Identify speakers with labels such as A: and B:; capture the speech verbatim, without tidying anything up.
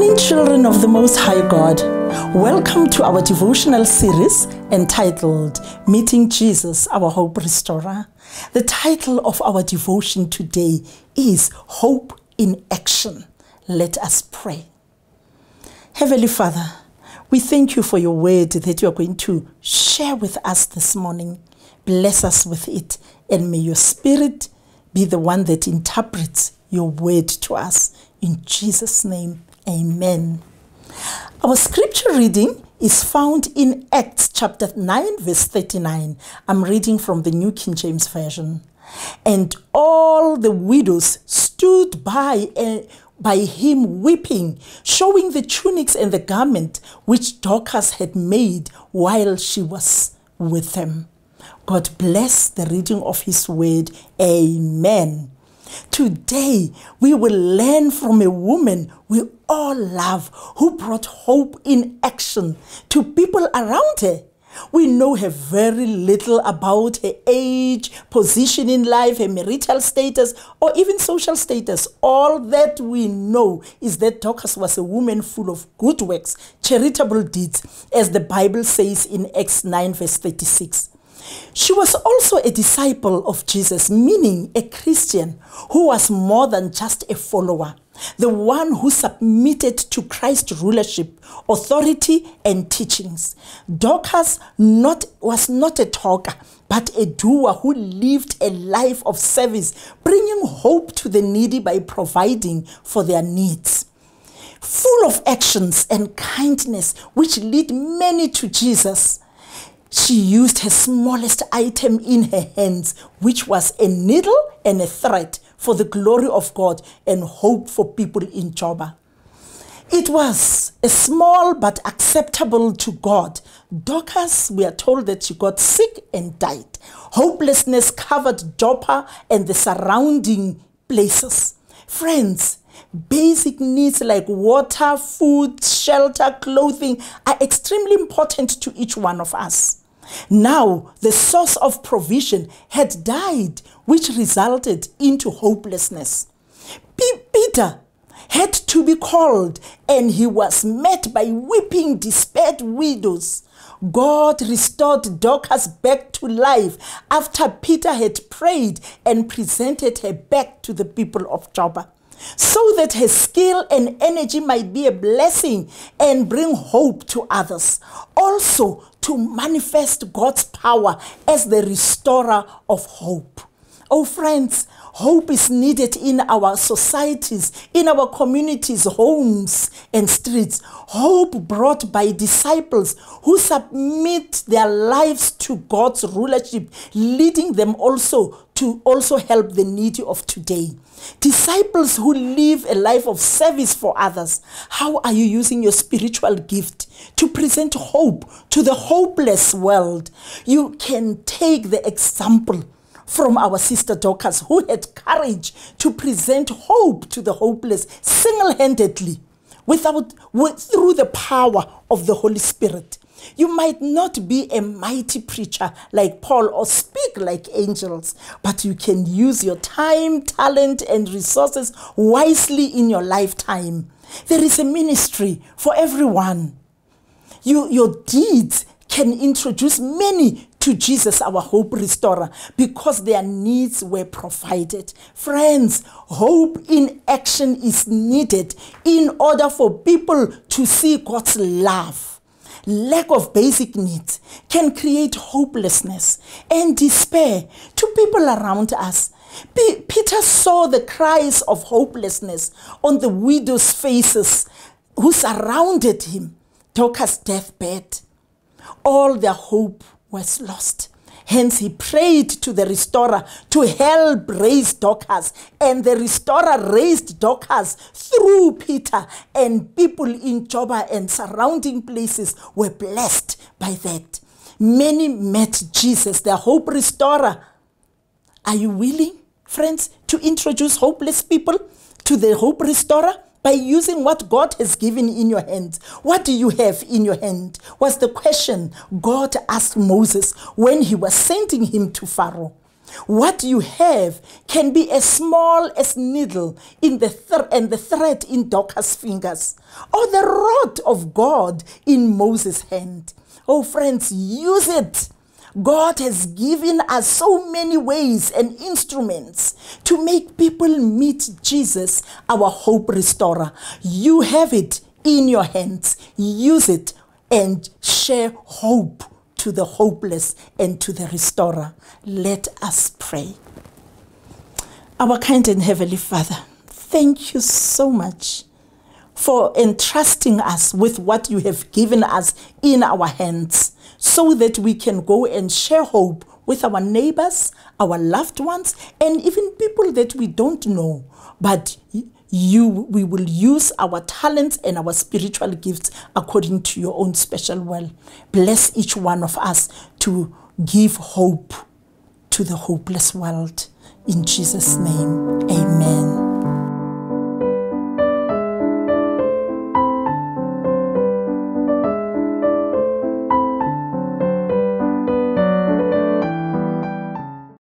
A: morning, children of the Most High God. Welcome to our devotional series entitled Meeting Jesus, Our Hope Restorer. The title of our devotion today is Hope in Action. Let us pray. Heavenly Father, we thank you for your word that you are going to share with us this morning. Bless us with it, and may your Spirit be the one that interprets your word to us. In Jesus' name, amen. Our scripture reading is found in Acts chapter nine, verse thirty-nine. I'm reading from the New King James Version. And all the widows stood by, uh, by him weeping, showing the tunics and the garment which Dorcas had made while she was with them. God bless the reading of his word. Amen. Today, we will learn from a woman we all love who brought hope in action to people around her. We know her very little about her age, position in life, her marital status, or even social status. All that we know is that Dorcas was a woman full of good works, charitable deeds, as the Bible says in Acts nine, verse thirty-six. She was also a disciple of Jesus, meaning a Christian who was more than just a follower, the one who submitted to Christ's rulership, authority, and teachings. Dorcas not, was not a talker, but a doer who lived a life of service, bringing hope to the needy by providing for their needs. Full of actions and kindness which lead many to Jesus, she used her smallest item in her hands, which was a needle and a thread, for the glory of God and hope for people in Joppa. It was a small but acceptable to God. Dorcas, we are told that she got sick and died. Hopelessness covered Joppa and the surrounding places. Friends, basic needs like water, food, shelter, clothing are extremely important to each one of us. Now, the source of provision had died, which resulted into hopelessness. P- Peter had to be called, and he was met by weeping, despaired widows. God restored Dorcas back to life after Peter had prayed and presented her back to the people of Joppa, so that her skill and energy might be a blessing and bring hope to others. Also, to manifest God's power as the restorer of hope. Oh friends, hope is needed in our societies, in our communities, homes, and streets. Hope brought by disciples who submit their lives to God's rulership, leading them also to also help the needy of today. Disciples who live a life of service for others. How are you using your spiritual gift to present hope to the hopeless world? You can take the example from our sister Dorcas, who had courage to present hope to the hopeless single-handedly, without with, through the power of the Holy Spirit. You might not be a mighty preacher like Paul or speak like angels, but you can use your time, talent, and resources wisely in your lifetime. There is a ministry for everyone. You, your deeds can introduce many to Jesus, our hope restorer, because their needs were provided. Friends, hope in action is needed in order for people to see God's love. Lack of basic needs can create hopelessness and despair to people around us. P- Peter saw the cries of hopelessness on the widows' faces who surrounded him. Dorcas' deathbed. All their hope was lost. Hence he prayed to the restorer to help raise Dorcas, and the restorer raised Dorcas through Peter, and people in Joppa and surrounding places were blessed by that. Many met Jesus, their hope restorer. Are you willing, friends, to introduce hopeless people to the hope restorer? By using what God has given in your hand. What do you have in your hand? Was the question God asked Moses when he was sending him to Pharaoh. What you have can be as small as needle in the th- and the thread in Dorcas' fingers, or the rod of God in Moses' hand. Oh, friends, use it. God has given us so many ways and instruments to make people meet Jesus, our hope restorer. You have it in your hands. Use it and share hope to the hopeless and to the restorer. Let us pray. Our kind and heavenly Father, thank you so much for entrusting us with what you have given us in our hands, so that we can go and share hope with our neighbors, our loved ones, and even people that we don't know. But you, we will use our talents and our spiritual gifts according to your own special will. Bless each one of us to give hope to the hopeless world. In Jesus' name, amen.